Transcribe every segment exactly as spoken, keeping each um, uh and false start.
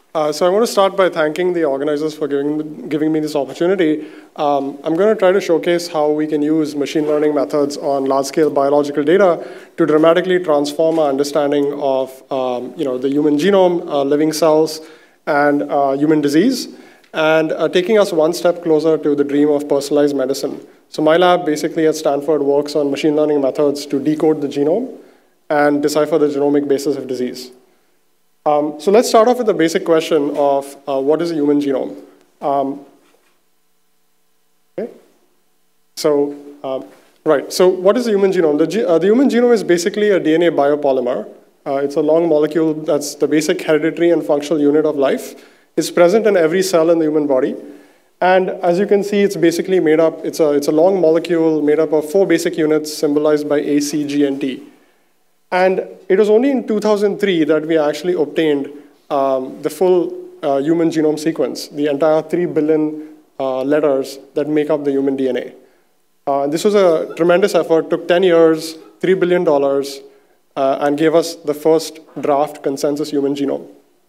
Uh, so I want to start by thanking the organizers for giving, giving me this opportunity. Um, I'm going to try to showcase how we can use machine learning methods on large-scale biological data to dramatically transform our understanding of um, you know, the human genome, uh, living cells, and uh, human disease, and uh, taking us one step closer to the dream of personalized medicine. So my lab basically at Stanford works on machine learning methods to decode the genome and decipher the genomic basis of disease. Um, so let's start off with the basic question of uh, what is a human genome? Um, okay. So, um, right, so what is the human genome? The, ge uh, the human genome is basically a D N A biopolymer. Uh, it's a long molecule that's the basic hereditary and functional unit of life. It's present in every cell in the human body. And as you can see, it's basically made up, it's a, it's a long molecule made up of four basic units symbolized by A, C, G, and T. And it was only in two thousand three that we actually obtained um, the full uh, human genome sequence, the entire three billion uh, letters that make up the human D N A. Uh, this was a tremendous effort, took ten years, three billion dollars, uh, and gave us the first draft consensus human genome.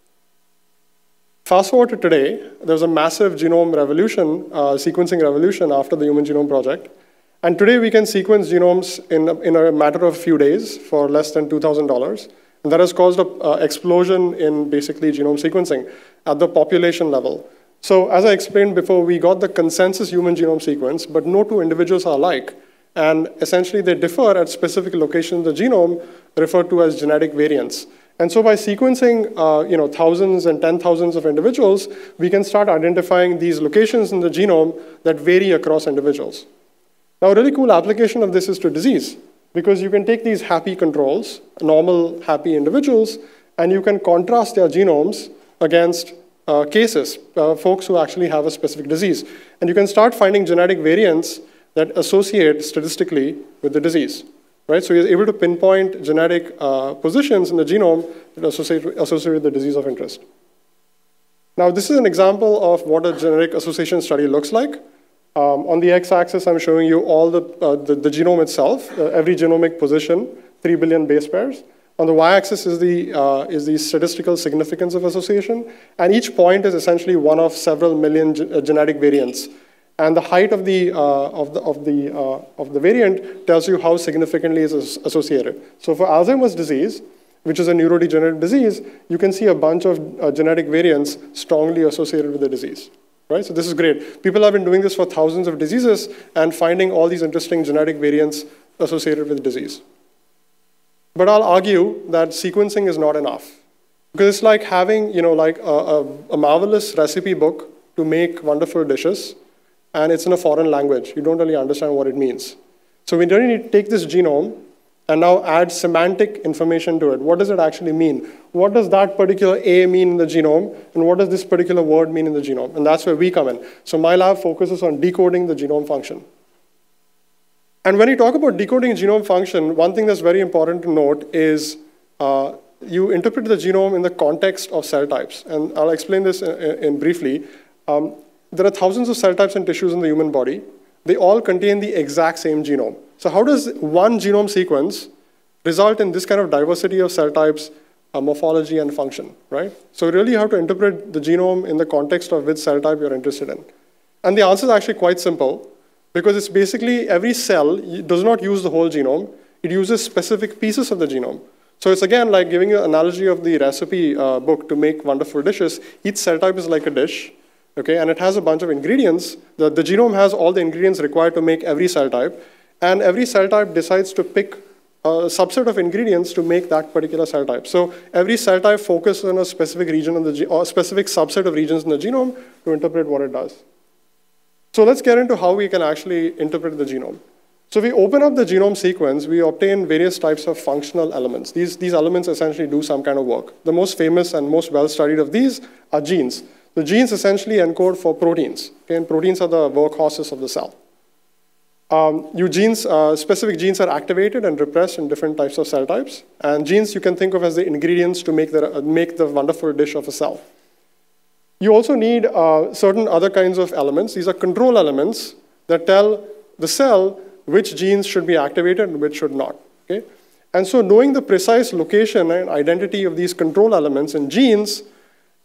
Fast forward to today, there's a massive genome revolution, uh, sequencing revolution after the Human Genome Project. And today we can sequence genomes in a, in a matter of a few days for less than two thousand dollars. And that has caused an uh, explosion in basically genome sequencing at the population level. So as I explained before, we got the consensus human genome sequence, but no two individuals are alike. And essentially they differ at specific locations in the genome, referred to as genetic variants. And so by sequencing uh, you know, thousands and ten thousands of individuals, we can start identifying these locations in the genome that vary across individuals. Now, a really cool application of this is to disease, because you can take these happy controls, normal, happy individuals, and you can contrast their genomes against uh, cases, uh, folks who actually have a specific disease. And you can start finding genetic variants that associate statistically with the disease. Right? So you're able to pinpoint genetic uh, positions in the genome that associate, associate with the disease of interest. Now, this is an example of what a genetic association study looks like. Um, on the x-axis, I'm showing you all the, uh, the, the genome itself, uh, every genomic position, three billion base pairs. On the y-axis is the, uh, is the statistical significance of association, and each point is essentially one of several million ge uh, genetic variants. And the height of the, uh, of the, of the, uh, of the variant tells you how significantly it is associated. So for Alzheimer's disease, which is a neurodegenerative disease, you can see a bunch of uh, genetic variants strongly associated with the disease. Right? So this is great. People have been doing this for thousands of diseases and finding all these interesting genetic variants associated with disease. But I'll argue that sequencing is not enough. Because it's like having you know, like a, a, a marvelous recipe book to make wonderful dishes, and it's in a foreign language. You don't really understand what it means. So we really need to take this genome and now add semantic information to it. What does it actually mean? What does that particular A mean in the genome, and what does this particular word mean in the genome? And that's where we come in. So my lab focuses on decoding the genome function. And when you talk about decoding genome function, one thing that's very important to note is uh, you interpret the genome in the context of cell types. And I'll explain this in, in briefly. Um, there are thousands of cell types and tissues in the human body. They all contain the exact same genome. So how does one genome sequence result in this kind of diversity of cell types, uh, morphology, and function, right? So really you have to interpret the genome in the context of which cell type you're interested in. And the answer is actually quite simple, because it's basically every cell does not use the whole genome. It uses specific pieces of the genome. So it's again like giving you an analogy of the recipe uh, book to make wonderful dishes. Each cell type is like a dish. Okay, and it has a bunch of ingredients. The, the genome has all the ingredients required to make every cell type, and every cell type decides to pick a subset of ingredients to make that particular cell type. So every cell type focuses on a specific region in the or a specific subset of regions in the genome to interpret what it does. So let's get into how we can actually interpret the genome. So we open up the genome sequence, we obtain various types of functional elements. These, these elements essentially do some kind of work. The most famous and most well-studied of these are genes. The genes essentially encode for proteins, okay? And proteins are the workhorses of the cell. Um, you genes, uh, specific genes are activated and repressed in different types of cell types. And genes you can think of as the ingredients to make the, uh, make the wonderful dish of a cell. You also need uh, certain other kinds of elements. These are control elements that tell the cell which genes should be activated and which should not. Okay? And so knowing the precise location and identity of these control elements in genes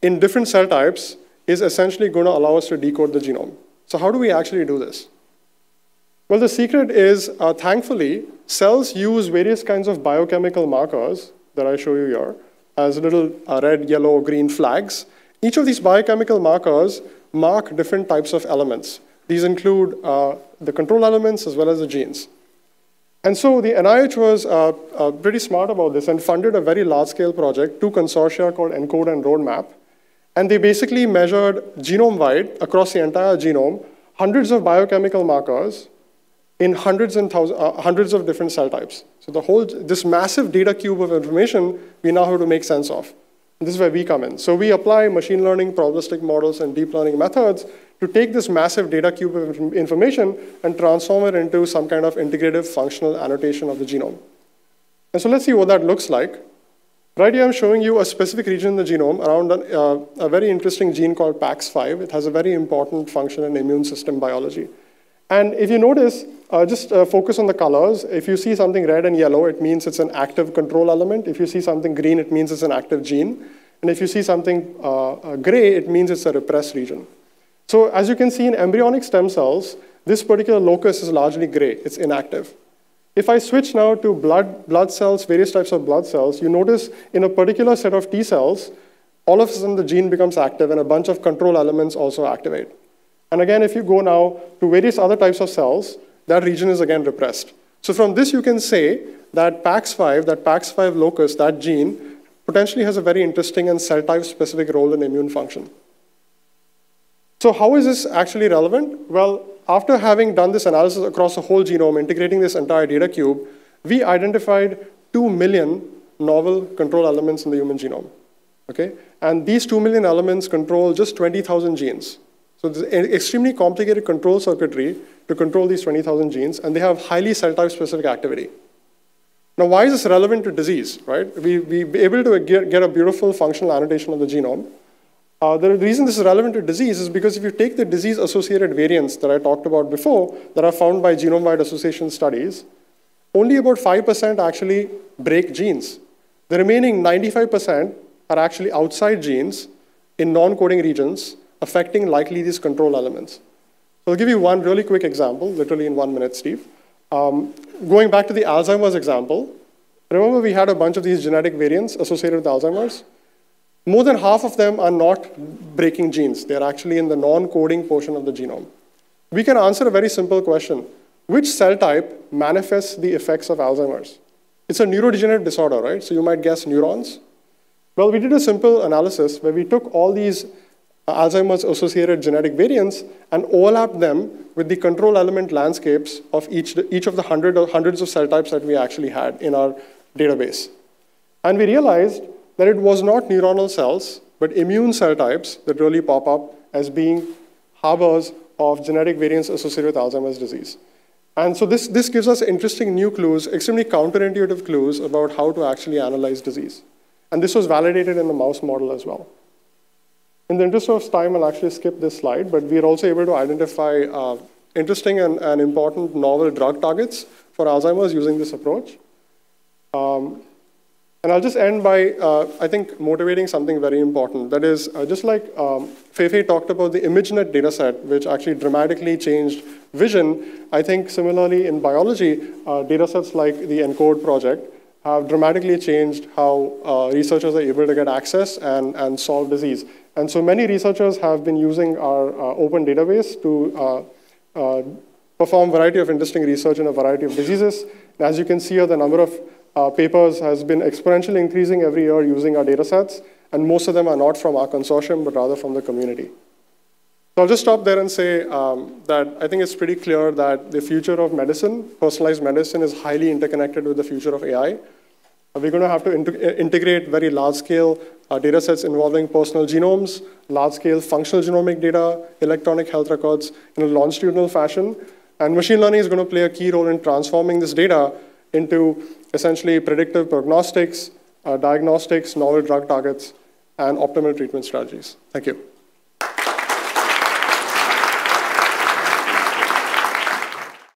in different cell types is essentially going to allow us to decode the genome. So how do we actually do this? Well, the secret is, uh, thankfully, cells use various kinds of biochemical markers that I show you here as little uh, red, yellow, green flags. Each of these biochemical markers mark different types of elements. These include uh, the control elements as well as the genes. And so the N I H was uh, uh, pretty smart about this and funded a very large-scale project, two consortia called ENCODE and Roadmap. And they basically measured genome-wide, across the entire genome, hundreds of biochemical markers in hundreds and thousands, uh, hundreds of different cell types. So the whole, this massive data cube of information, we now have to make sense of. And this is where we come in. So we apply machine learning, probabilistic models, and deep learning methods to take this massive data cube of information and transform it into some kind of integrative functional annotation of the genome. And so let's see what that looks like. Right here, I'm showing you a specific region in the genome around a, uh, a very interesting gene called P A X five. It has a very important function in immune system biology. And if you notice, uh, just uh, focus on the colors. If you see something red and yellow, it means it's an active control element. If you see something green, it means it's an active gene. And if you see something uh, uh, gray, it means it's a repressed region. So as you can see in embryonic stem cells, this particular locus is largely gray. It's inactive. If I switch now to blood, blood cells, various types of blood cells, you notice in a particular set of T cells, all of a sudden the gene becomes active and a bunch of control elements also activate. And again, if you go now to various other types of cells, that region is again repressed. So from this, you can say that P A X five, that P A X five locus, that gene, potentially has a very interesting and cell-type-specific role in immune function. So how is this actually relevant? Well, after having done this analysis across the whole genome, integrating this entire data cube, we identified two million novel control elements in the human genome. Okay? And these two million elements control just twenty thousand genes. So it's an extremely complicated control circuitry to control these twenty thousand genes, and they have highly cell-type specific activity. Now, why is this relevant to disease, right? We, we be able to get, get a beautiful functional annotation of the genome. Uh, the reason this is relevant to disease is because if you take the disease-associated variants that I talked about before that are found by genome-wide association studies, only about five percent actually break genes. The remaining ninety-five percent are actually outside genes in non-coding regions, affecting likely these control elements. So I'll give you one really quick example, literally in one minute, Steve. Um, going back to the Alzheimer's example, remember we had a bunch of these genetic variants associated with Alzheimer's? More than half of them are not breaking genes. They're actually in the non-coding portion of the genome. We can answer a very simple question. Which cell type manifests the effects of Alzheimer's? It's a neurodegenerative disorder, right? So you might guess neurons. Well, we did a simple analysis where we took all these Alzheimer's associated genetic variants and overlapped them with the control element landscapes of each, each of the hundred or hundreds of cell types that we actually had in our database. And we realized that it was not neuronal cells, but immune cell types that really pop up as being harbors of genetic variants associated with Alzheimer's disease. And so this, this gives us interesting new clues, extremely counterintuitive clues about how to actually analyze disease. And this was validated in the mouse model as well. In the interest of time, I'll actually skip this slide, but we are also able to identify uh, interesting and, and important novel drug targets for Alzheimer's using this approach. Um, and I'll just end by, uh, I think, motivating something very important. That is, uh, just like um, Feifei talked about the ImageNet dataset, which actually dramatically changed vision, I think similarly in biology, uh, datasets like the ENCODE project have dramatically changed how uh, researchers are able to get access and, and solve disease. And so many researchers have been using our uh, open database to uh, uh, perform a variety of interesting research in a variety of diseases. And as you can see here, the number of uh, papers has been exponentially increasing every year using our datasets, and most of them are not from our consortium, but rather from the community. So I'll just stop there and say um, that I think it's pretty clear that the future of medicine, personalized medicine, is highly interconnected with the future of A I. We're going to have to integrate very large-scale uh, data sets involving personal genomes, large-scale functional genomic data, electronic health records in a longitudinal fashion. And machine learning is going to play a key role in transforming this data into essentially predictive prognostics, uh, diagnostics, novel drug targets, and optimal treatment strategies. Thank you.